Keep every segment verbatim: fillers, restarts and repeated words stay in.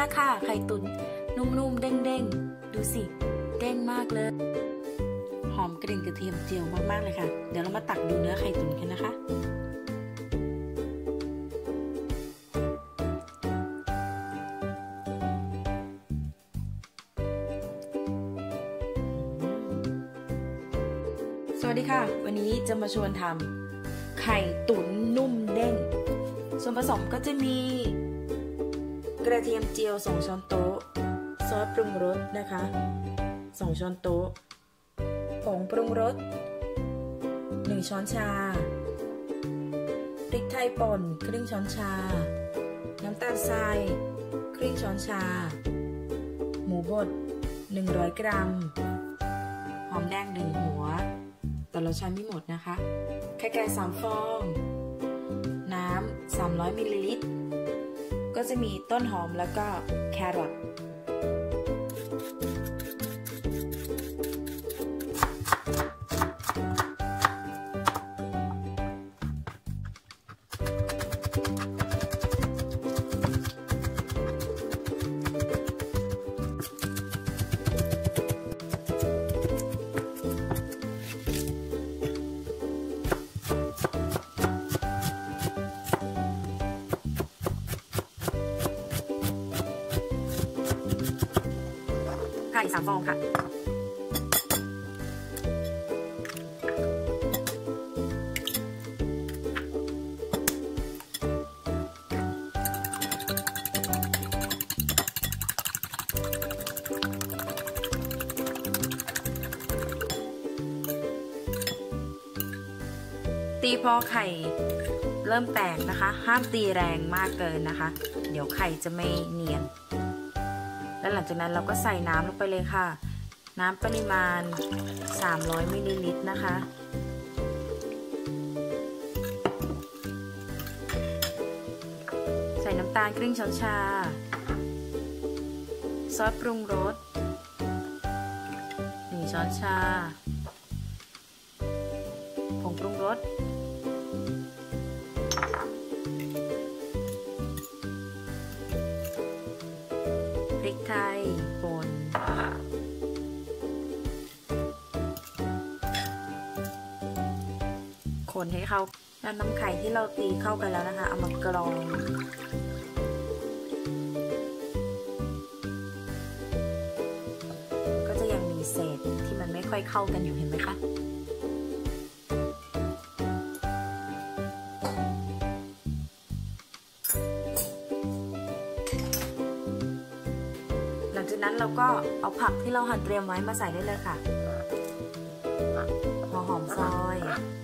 ละค่ะไข่ตุ๋นนุ่มๆเด้งๆดูสิเด้งมากเลยหอมกลิ่นกระเทียมเจียวมากๆเลยค่ะเดี๋ยวเรามาตักดูเนื้อไข่ตุ๋นกันนะคะสวัสดีค่ะวันนี้จะมาชวนทำไข่ตุ๋นนุ่มเด้งส่วนผสมก็จะมีกระเทียมเจียวสองช้อนโต๊ะซอสปรุงรสนะคะสองช้อนโต๊ะผงปรุงรสหนึ่งช้อนชาพริกไทยป่นครึ่งช้อนชาน้ำตาลทรายครึ่งช้อนชาหมูบดหนึ่งร้อยกรัมหอมแดงหนึ่งหัวแต่เราใช้ไม่หมดนะคะไข่ไก่สามฟองน้ำสามร้อยมิลลิลิตรก็จะมีต้นหอมแล้วก็แครอทไข่สามฟองค่ะตีพอไข่เริ่มแตกนะคะห้ามตีแรงมากเกินนะคะเดี๋ยวไข่จะไม่เนียนแล้วหลังจากนั้นเราก็ใส่น้ำลงไปเลยค่ะน้ำปริมาณสามร้อยมิลลิลิตรนะคะใส่น้ำตาลครึ่งช้อนชาซอสปรุงรสหนึ่งช้อนชาผงปรุงรสพริกไทยป่นคนให้เข้าแล้วน้ำไข่ที่เราตีเข้ากันแล้วนะคะเอามากรองก็จะยังมีเศษที่มันไม่ค่อยเข้ากันอยู่เห็นไหมคะหลังจากนั้นเราก็เอาผักที่เราหั่นเตรียมไว้มาใส่ได้เลยค่ะหัวหอมซอย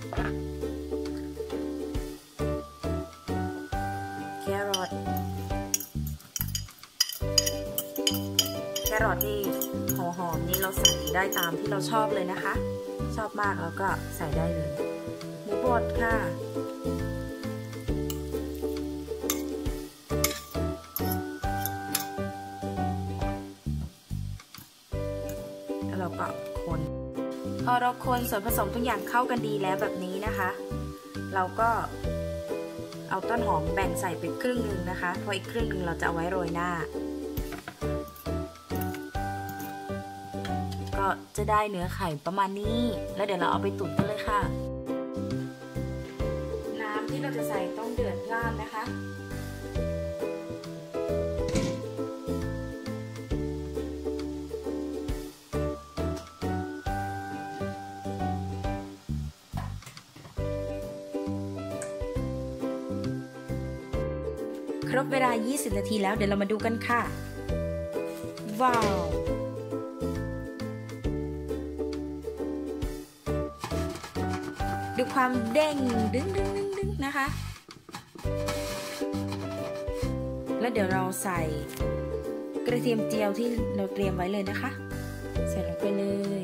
แครอทแครอทที่หัวหอมนี่เราใส่ได้ตามที่เราชอบเลยนะคะชอบมากแล้วก็ใส่ได้เลยหมูบดค่ะเราก็คนพอเราคนส่วนผสมทุกอย่างเข้ากันดีแล้วแบบนี้นะคะเราก็เอาต้นหอมแบ่งใส่ไปครึ่งหนึ่งนะคะเพราะอีกครึ่งหนึ่งเราจะเอาไว้โรยหน้าก็จะได้เนื้อไข่ประมาณนี้แล้วเดี๋ยวเราเอาไปตุ๋นกันเลยค่ะน้ำที่เราจะใส่ต้องเดือดพล่านนะคะครบเวลายี่สิบนาทีแล้วเดี๋ยวเรามาดูกันค่ะว้าวดูความเด้งดึงดึงดึงดึงนะคะแล้วเดี๋ยวเราใส่กระเทียมเจียวที่เราเตรียมไว้เลยนะคะใส่ลงไปเลย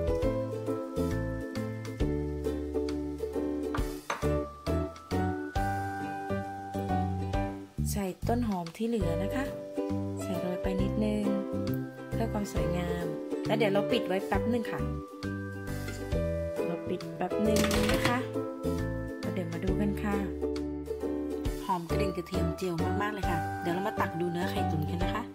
ใส่ต้นหอมที่เหลือนะคะใส่โรยไปนิดนึงเพื่อความสวยงามแล้วเดี๋ยวเราปิดไว้แป๊บนึงค่ะเราปิดแป๊บนึงนะคะแล้วเดี๋ยวมาดูกันค่ะหอมกระเด็นกระเทียมเจียวมากๆเลยค่ะเดี๋ยวเรามาตักดูเนื้อไข่ตุ๋นกันนะคะ